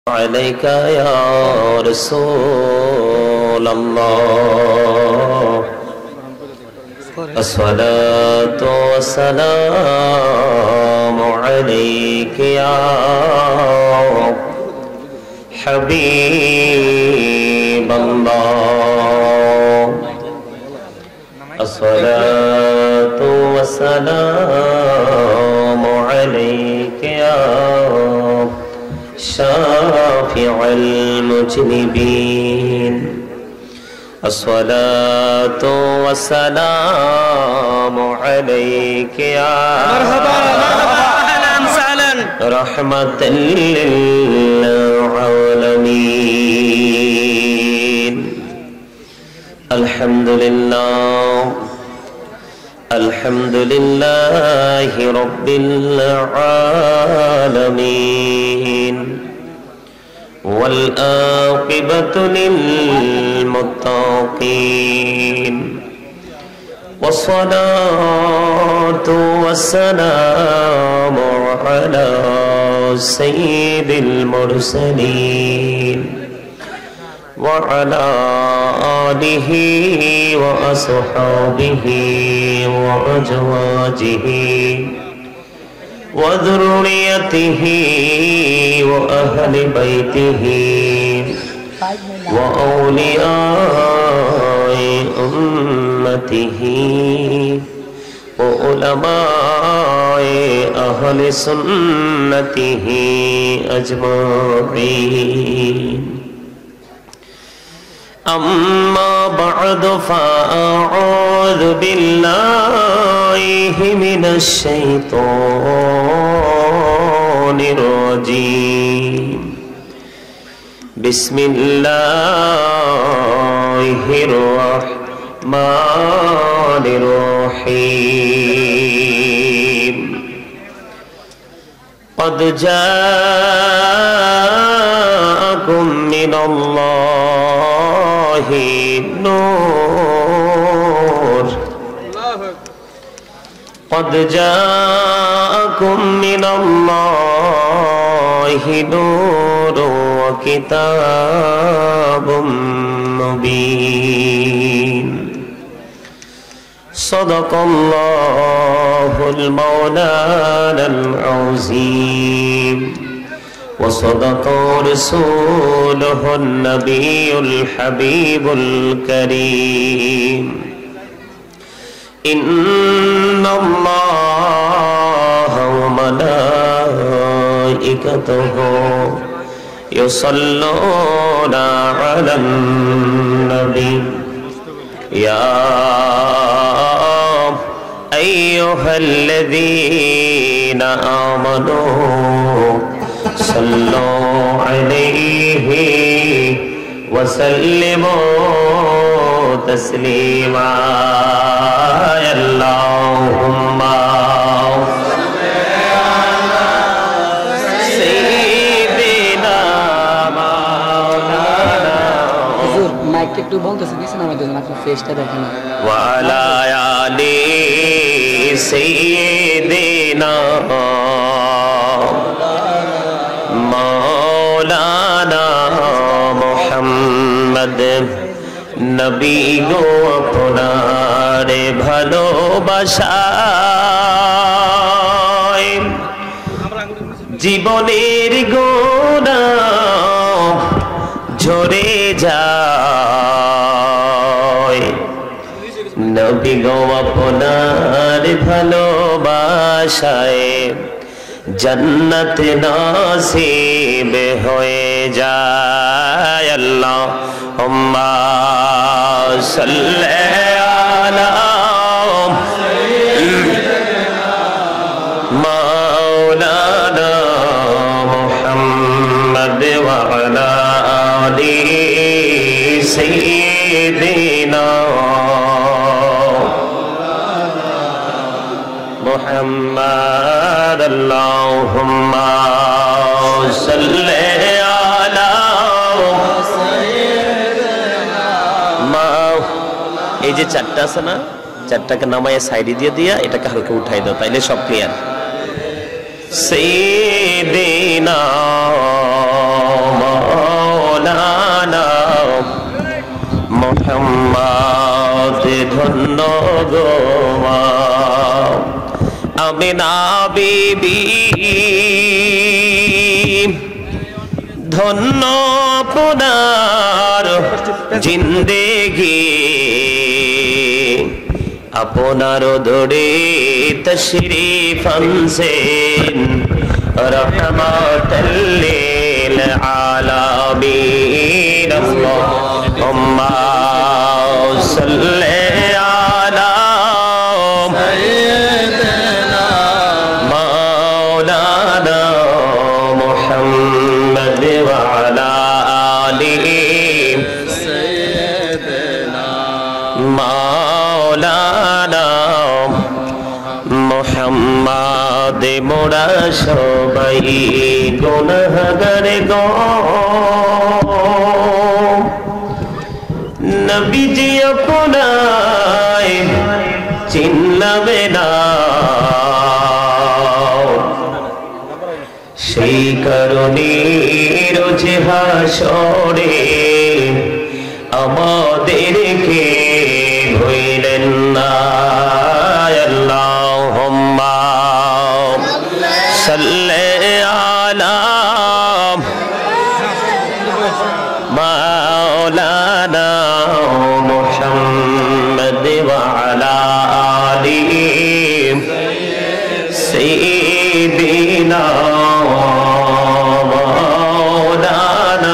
عليك يا رسول الله الصلاة والسلام عليك يا حبيب الله الصلاة والسلام عليك يا شافع المذنبين الصلاة والسلام عليك يا مرحبا أهلا وسهلا رحمة للعالمين الحمد لله الحمد لله رب العالمين والعاقبة للمتقين والصلاة والسلام على سيد المرسلين وعلى آله وأصحابه وأزواجه وذريته وأهل بيته وأولياء أمته وعلماء أهل سنته أجمعين أما بعد فأعوذ بالله من الشيطان الرجيم بسم الله الرحمن الرحيم قد جاءكم من الله نور قد جاءكم من الله نور وكتاب مبين صدق الله المولانا العظيم وصدق رسوله النبي الحبيب الكريم إن الله وملائكته يصلون على النبي يا أيها الذين آمنوا صلوا عليه وسلموا تسليما اللهم صل على سيدنا مولانا হুজুর মাইক একটু বলতেছে দিছেন আমাদের জন্য আপনার ফেসটা দেখেন وعلى آل سيدنا مولانا محمد নবী গো আপনার ভালোবাসায় জীবনের গোনা ঝরে যায় নবী গো আপনার ভালোবাসায় जन्नत नसीब होए जाए अल्लाहुम्मा सल्ले अला मौलाना मुहम्मद व अला आलि सय्यिदिना मुहम्मद अल्लाहुम्मा सल्ले अला এই যে চারটা আছে না চারটাকে নামায় সাইডে দিয়ে দিয়া এটাকে হালকা উঠাই দাও তাইলে সব ক্লিয়ার। সাইয়্যিদিনা আমিনা বিবি ধন্য আপনার জিন্দেগি আপনার দরে তশরিফ আনছেন রহমাতাল লিল আলামিন আল্লাহুম্মা সাল্লি আলা সাইয়্যিদিনা মাওলানা মুহাম্মদ ওয়া আলা আলিহি সাইয়্যিদিনা মাওলানা মুহাম্মদ মোরা সবাই গুনাহগার গো নবীজি আপনায় চিনলামে না সেই কারণে রোজ হাসরে আমাদেরকে ভুলেন না আল্লাহুম্মা সাল্লি আলা মাওলানা মুহাম্মদ ওয়া আলা আলিহি সাইয়্যিদিনা মাওলানা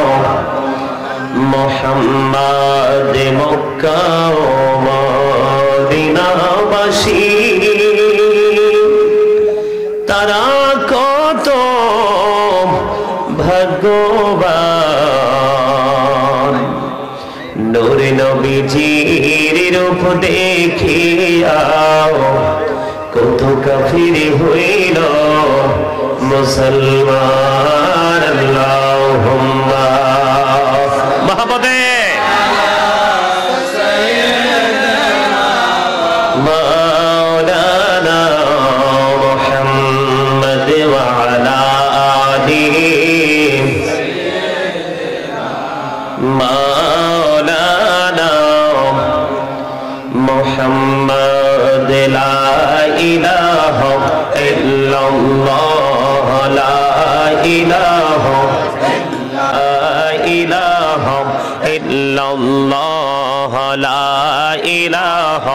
মুহাম্মদ মক্কা ও মদিনাবাসী তারা কত ভাগ্যবান নূরে নবীজির রূপ দেখিয়া কত কাফির হইল মুসলমান আল্লাহুম্মা মাহমুদে মাওলানা মুহাম্মদ ওয়া আলা আলিহি মাওলানা মুহাম্মদ লা ইলাহা ইল্লাল্লাহ লা ইলাহা ইল্লাল্লাহ লা ইলাহা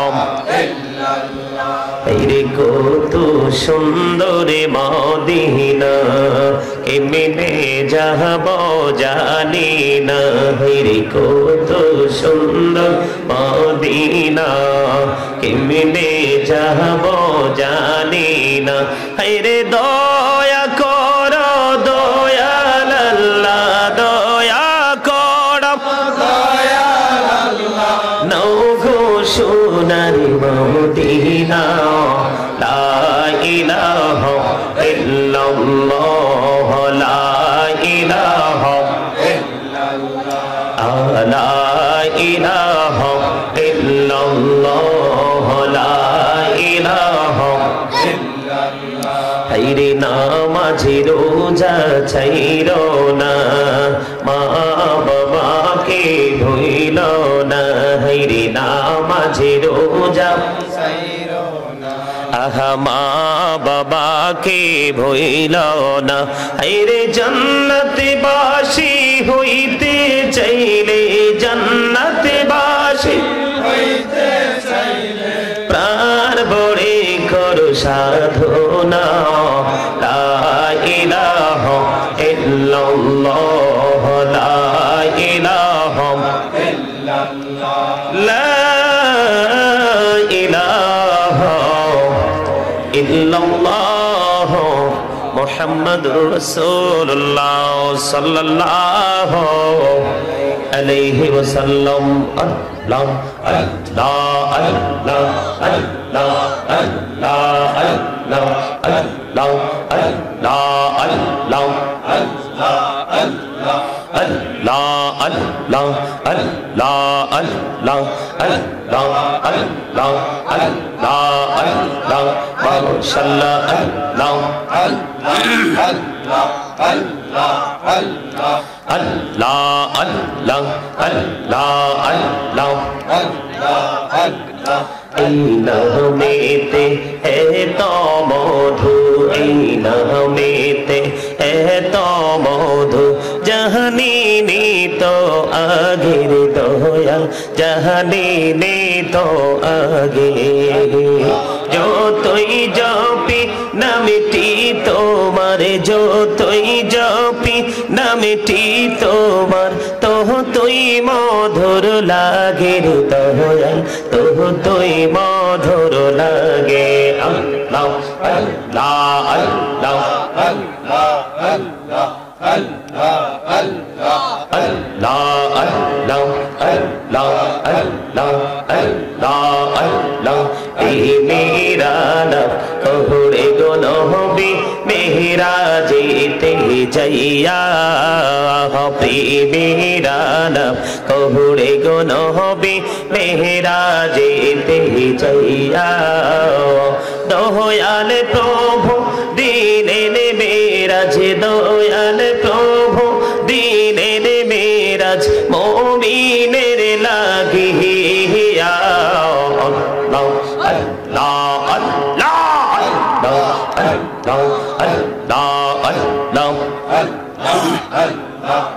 রে কত সুন্দর মদিনা কেমনে যাব জানি না রে কত সুন্দর মদিনা কেমনে যাব জানি না রে দয়া কর দয়াল আল্লাহ দয়া কর দয়াল আল্লাহ নও গো সোনার মদিনা লা ইলাহা ইল্লাল্লাহ লা ইলাহা ইল্লাল্লাহ লা ইলাহা ইল্লাল্লাহ লা ইলাহা ইল্লাল্লাহ হায়রে নামাজে রোজা ছাইরো না মা বাবাকে ভুইল না হায়রে নামাজে রোজা ছাইরো না আহা মা বাবাকে ভুইল না হায়রে জান্নাতে বাসী হইতে চাইলে জান্নাতে বাসী হইতে চাইলে প্রাণ ভরে করো সাধনা লা ইলাহা ইল্লাল্লাহ লা ইলাহা ইল্লাল্লাহ লা ইলাহা ইল্লাল্লাহ মুহাম্মাদুর রাসূলুল্লাহ সাল্লাল্লাহু আলাইহি ওয়াসাল্লাম আল্লাহ আল্লাহ আল্লাহ আল্লাহ আল্লাহ আল্লাহ আল্লাহ আল্লাহ আল্লাহ আল্লাহ আল্লাহ আল্লাহ আল্লাহ আল্লাহ আল্লাহ আল্লাহ আল্লাহ আল্লাহ মাশাআল্লাহ আল্লাহ আল্লাহ আল্লাহ আল্লাহ আল্লাহ আল্লাহ আল্লাহ আল্লাহ আল্লাহ আল্লাহ এই নামেতে এত মধু, এই নামেতে এত মধু, জাহানিনি তো আগের দয়াল, জাহানিনি তো আগে। যতই জপি নামটি তোমার, যতই জপি নামটি তোমার, তুই মধুর লাগে রে দয়াল, তুই মধুর লাগে। আল্লাহ আল্লাহ আল্লাহ আল্লাহ আল্লাহ আল্লাহ আল্লাহ আল্লাহ আল্লাহ আল্লাহ আল্লাহ আল্লাহ। এই মেরা নাম কহুরে গো নবী, মেরাজেতে যাইয়া, প্রেমেরা নাম কহুরে গো নবী, মেরাজেতে যাইয়া। দয়াল প্রভু দিলেন মেরাজ, দয়াল প্রভু দিলেন মেরাজ, মুমিনের লাগিয়া। আল্লাহ আল্লাহ আল্লাহ আল্লাহ আল্লাহ আল্লাহ আল্লাহ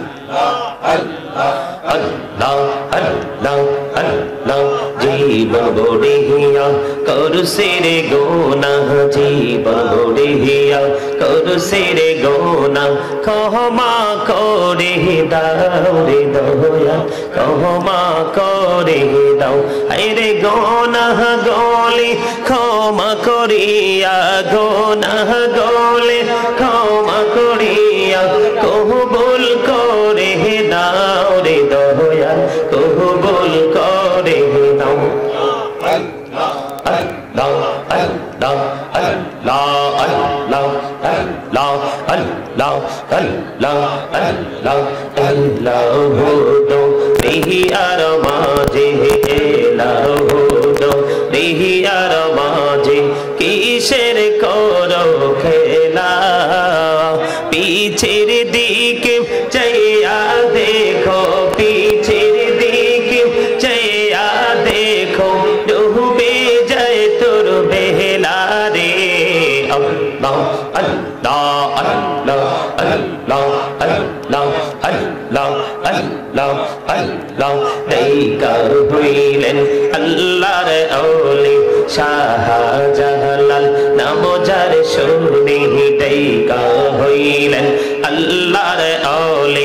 আল্লাহ আল্লাহ আল্লাহ। জীবন বড়িয়া করছে রে গুনাহ, জীবন বড়িয়া করছে রে গুনাহ, ক্ষমা করে দাও রে দয়াল, ক্ষমা করে দাও। আরে গুনাহ গলে ক্ষমা করিয়া, গুনাহ গলে ক্ষমা করিয়া, কবুল করে দাও রে দয়াল, কবুল করে দাও। আল্লাহ আল্লাহ আল্লাহ আল্লাহ আল্লাহ আল্লাহ আল্লাহ আল্লাহ আল্লাহ দো রিহিয়ার মাঝে, এলাহু দো রিহিয়ার মাঝে, কিসের করো খেলা। পিছের দিকে চাইয়া দেখো, পিছের দিকে চাইয়া দেখো, ডুবে যায় তোর বেলা রে। আল্লাহ আল্লাহ আল্লাহ আল্লাহ আল্লাহ আল্লাহ আল্লাহ আল্লাহ। দেখা হইলেন আল্লাহর ওলি শাহজালাল, নাম যার শুনি দেখা হইলেন আল্লাহর ওলি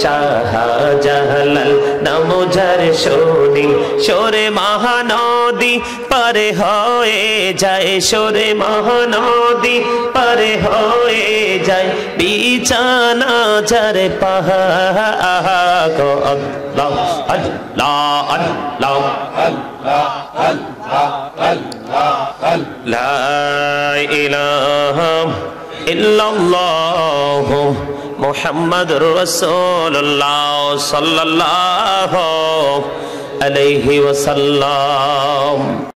শাহজালাল, নাম যার শুনি সরে মহানদী পারে হয়ে যায়, সরে মহানদী পারে হয়ে যায়, বিছানা যার পাহা। আল্লাহ আল্লাহ আল্লাহ আল্লাহ আল্লাহ আল্লাহ। লা ইলাহা ইল্লাল্লাহ মুহাম্মাদুর রাসূলুল্লাহ সাল্লাল্লাহু আলাইহি ওয়াসাল্লাম।